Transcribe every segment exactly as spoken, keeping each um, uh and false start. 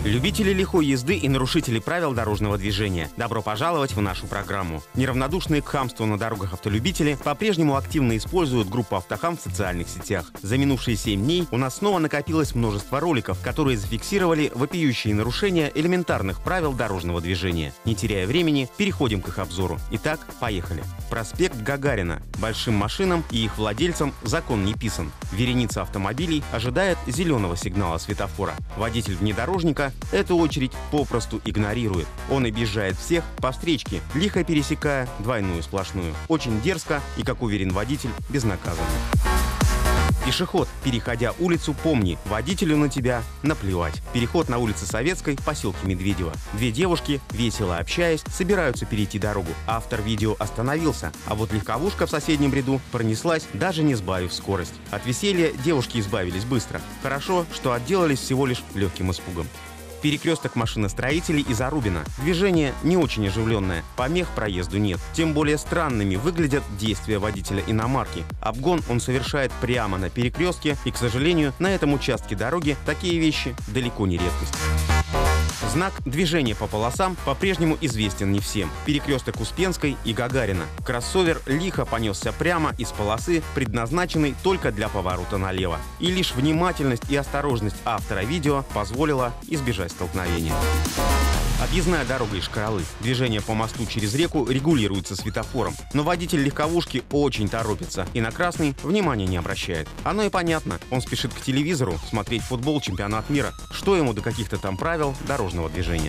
Любители лихой езды и нарушители правил дорожного движения, добро пожаловать в нашу программу. Неравнодушные к хамству на дорогах автолюбители по-прежнему активно используют группу «Автохам» в социальных сетях. За минувшие семь дней у нас снова накопилось множество роликов, которые зафиксировали вопиющие нарушения элементарных правил дорожного движения. Не теряя времени, переходим к их обзору. Итак, поехали. Проспект Гагарина. Большим машинам и их владельцам закон не писан. Вереница автомобилей ожидает зеленого сигнала светофора. Водитель внедорожника эту очередь попросту игнорирует. Он объезжает всех по встречке, лихо пересекая двойную сплошную. Очень дерзко и, как уверен водитель, безнаказанно. Пешеход, переходя улицу, помни, водителю на тебя наплевать. Переход на улице Советской в поселке Медведево. Две девушки, весело общаясь, собираются перейти дорогу. Автор видео остановился, а вот легковушка в соседнем ряду пронеслась, даже не сбавив скорость. От веселья девушки избавились быстро. Хорошо, что отделались всего лишь легким испугом. Перекресток машиностроителей и Зарубина. Движение не очень оживленное, помех проезду нет. Тем более странными выглядят действия водителя иномарки. Обгон он совершает прямо на перекрестке, и, к сожалению, на этом участке дороги такие вещи далеко не редкость. Знак движения по полосам по-прежнему известен не всем. Перекресток Успенской и Гагарина. Кроссовер лихо понесся прямо из полосы, предназначенной только для поворота налево. И лишь внимательность и осторожность автора видео позволила избежать столкновения. Объездная дорога Ишкаралы. Движение по мосту через реку регулируется светофором. Но водитель легковушки очень торопится и на красный внимания не обращает. Оно и понятно. Он спешит к телевизору смотреть футбол, чемпионат мира. Что ему до каких-то там правил дорожного движения?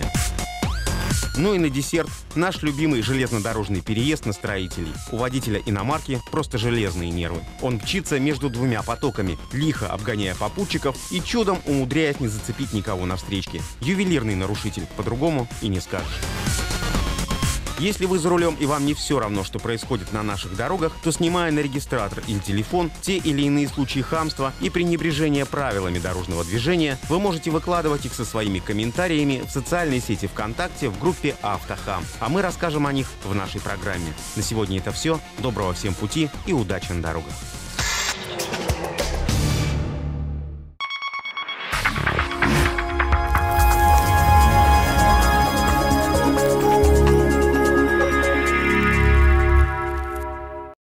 Ну и на десерт наш любимый железнодорожный переезд на Строителей. У водителя иномарки просто железные нервы. Он мчится между двумя потоками, лихо обгоняя попутчиков и чудом умудряясь не зацепить никого на встречке. Ювелирный нарушитель, по-другому и не скажешь. Если вы за рулем и вам не все равно, что происходит на наших дорогах, то, снимая на регистратор или телефон те или иные случаи хамства и пренебрежения правилами дорожного движения, вы можете выкладывать их со своими комментариями в социальной сети ВКонтакте в группе «Автохам». А мы расскажем о них в нашей программе. На сегодня это все. Доброго всем пути и удачи на дорогах.